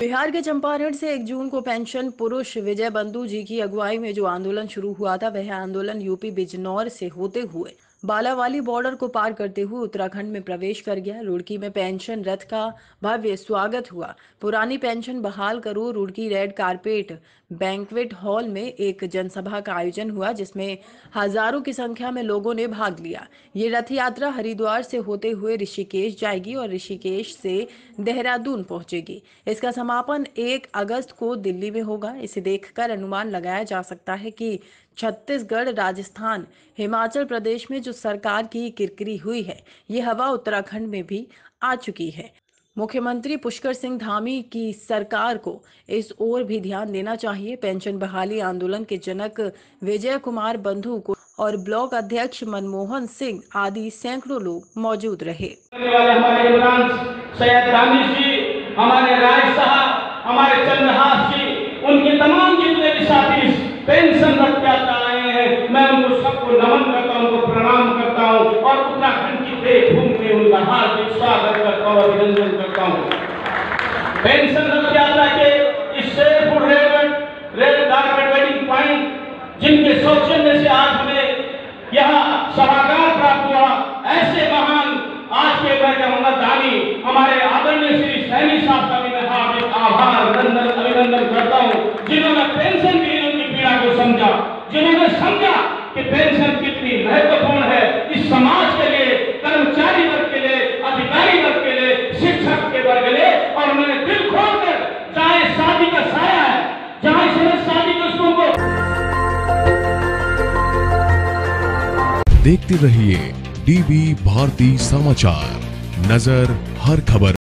बिहार के चंपारण से 1 जून को पेंशन पुरुष विजय बंधु जी की अगुवाई में जो आंदोलन शुरू हुआ था, वह आंदोलन यूपी बिजनौर से होते हुए बालावाली बॉर्डर को पार करते हुए उत्तराखंड में प्रवेश कर गया। रुड़की में पेंशन रथ का भव्य स्वागत हुआ। पुरानी पेंशन बहाल करो Roorkee red carpet banquet hall में एक जनसभा का आयोजन हुआ, जिसमें हजारों की संख्या में लोगों ने भाग लिया। ये रथ यात्रा हरिद्वार से होते हुए ऋषिकेश जाएगी और ऋषिकेश से देहरादून पहुंचेगी। इसका समापन 1 अगस्त को दिल्ली में होगा। इसे देखकर अनुमान लगाया जा सकता है कि छत्तीसगढ़, राजस्थान, हिमाचल प्रदेश में जो सरकार की किरकिरी हुई है, ये हवा उत्तराखंड में भी आ चुकी है। मुख्यमंत्री पुष्कर सिंह धामी की सरकार को इस ओर भी ध्यान देना चाहिए। पेंशन बहाली आंदोलन के जनक विजय कुमार बंधु को और ब्लॉक अध्यक्ष मनमोहन सिंह आदि सैकड़ों लोग मौजूद रहे। हमारे इमरान सैयद दानिश जी, हमारे राय साहब, हमारे चंद्रहास जी, उनके तमाम जितने भी साथी पेंशन रथ यात्रा आए हैं, मैं उनको सबको नमन करता हूं, उनको प्रणाम करता हूं और उत्तराखंड की देवभूमि में उनका हार्दिक स्वागत करता हूं, अभिनंदन करता हूं। पेंशन रथ यात्रा के इस शेरपुर रेल कारपेट वेडिंग पॉइंट जिनके सौजन्य से आज हमें यहाँ सभागार प्राप्त हुआ, ऐसे महान आज के मैं कहूँगा दानी हमारे आदरणीय श्री सैनी साहब का भी मैं हार्दिक आभार अभिनंदन करता हूँ, जिन्होंने पेंशन की उनकी पीड़ा को समझा, जिन्होंने समझा कि पेंशन कितनी महत्वपूर्ण है इस समाज के लिए, कर्मचारी वर्ग के लिए, अधिकारी वर्ग के लिए, शिक्षक के वर्ग के लिए, और उन्होंने दिल खोलकर, चाहे शादी का साया है, जहाँ इस शादी के उसको देखते रहिए डीबी भारती समाचार, नजर हर खबर